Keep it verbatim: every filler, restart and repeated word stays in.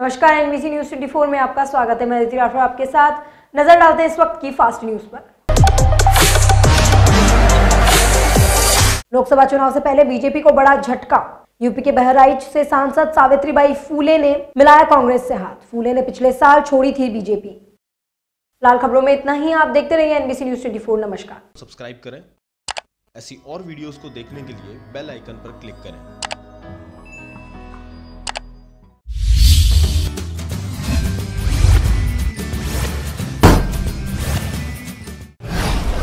नमस्कार, NBC news चौबीस में आपका स्वागत है। मैं अदिति राठौर आपके साथ नजर डालते हैं इस वक्त की फास्ट न्यूज पर। लोकसभा चुनाव से पहले बीजेपी को बड़ा झटका। यूपी के बहराइच से सांसद सावित्रीबाई फूले ने मिलाया कांग्रेस से हाथ। फूले ने पिछले साल छोड़ी थी बीजेपी। फिलहाल खबरों में इतना ही। आप देखते रहिए एनबीसी न्यूज चौबीस। नमस्कार। सब्सक्राइब करें। ऐसी और वीडियोस को देखने के लिए बेल आइकन पर क्लिक करें।